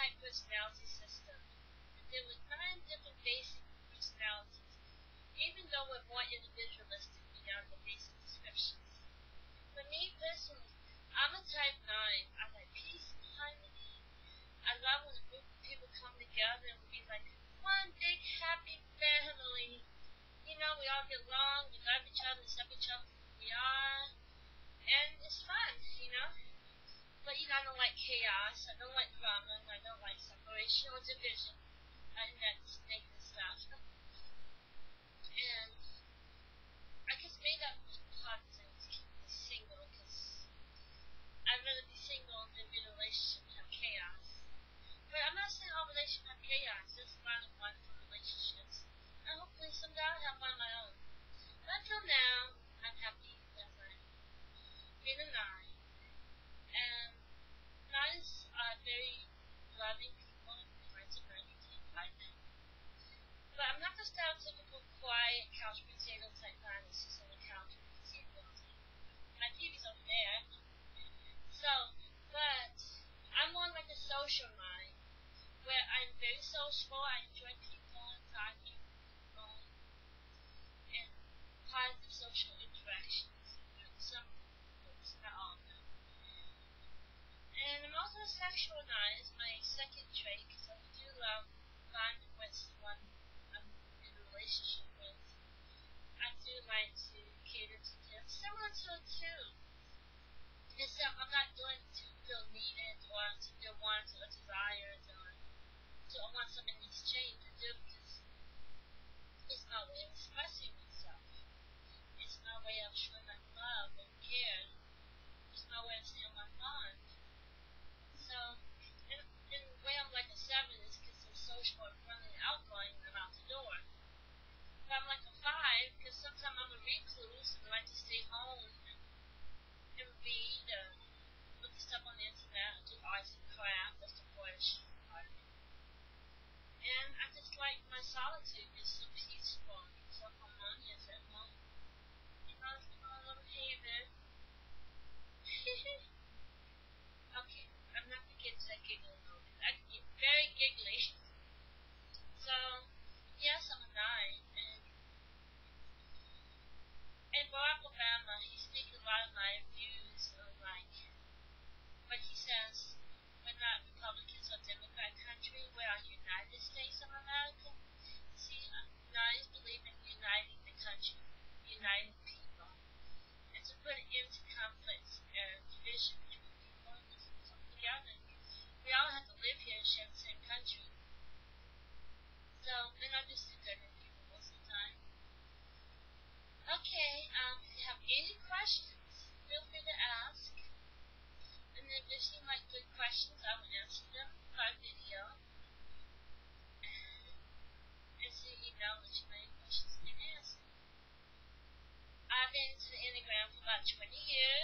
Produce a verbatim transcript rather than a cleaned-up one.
nine-type personality system. And there were nine different basic personalities, even though we're more individualistic beyond the basic descriptions. For me personally, I'm a type nine. I like peace and harmony. I love when a group of people come together and we be like one big happy family. You know, we all get along, we love each other, accept each other for who we are, and it's fun, you know. But you know, I don't like chaos, I don't like drama, I don't like separation or division, and that's negative stuff. And I guess maybe that was part of the thing to keep me single, because I'd rather be single than be in a relationship and have chaos. But I'm not saying all relationships have chaos, there's a lot of wonderful relationships. And hopefully someday I'll have one of my own. But until now, I'm happy as I'm being a nine. And nines are very loving people, they like to learn and take like them. But I'm not the stereotypical quiet couch potato type nine that's just on the couch with the T V all day. My T V's over there. So, but I'm more like a social nine, where I'm very sociable, I enjoy people and talking. And positive social interactions with some groups, not all of them. And I'm also a sexual nine, is my second trait, because I do love bonding with someone I'm in a relationship with. I do like to cater to them, similar to a two. Except I'm not doing it to feel needed or to feel wants or desires or to I want something in exchange to do, because it's my way of expressing myself. It's my way of showing my love and care. It's my way of saying my bond. So, in, in a way I'm like a seven is because I'm social and friendly and outgoing and I'm out the door. But I'm like a five because sometimes I'm a recluse and I like to stay home and, and read or look at stuff on the internet and do arts and crafts. That's the boyish part of it. And I just like my solitude. It's so peaceful and so harmonious at home. You know, it's my little haven. Okay, I'm not gonna get to that giggling mode. I can get very giggly. So, yes, I'm a nine. And, and Barack Obama, he speaks a lot of my views on like what he says. We're not Republicans or Democrat country. We're a United States of America. See, uh, nines believe in uniting the country, uniting people, and to put an end to conflicts and division between people and just come together. We all have to live here and share the same country. So, and I just do good in people most of the time. Okay, um, if you have any questions, feel free to ask. And if they seem like good questions, I will answer them by video. And so you know which many questions you can ask. I've been into the Enneagram for about twenty years.